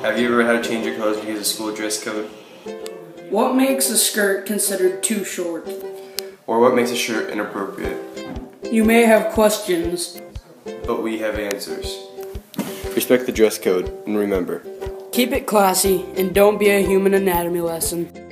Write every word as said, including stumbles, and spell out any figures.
Have you ever had to change your clothes because of school dress code? What makes a skirt considered too short? Or what makes a shirt inappropriate? You may have questions, but we have answers. Respect the dress code, and remember, keep it classy and don't be a human anatomy lesson.